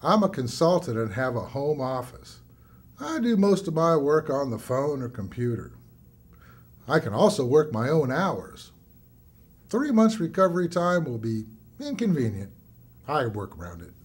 I'm a consultant and have a home office. I do most of my work on the phone or computer. I can also work my own hours. 3 months recovery time will be inconvenient. I work around it.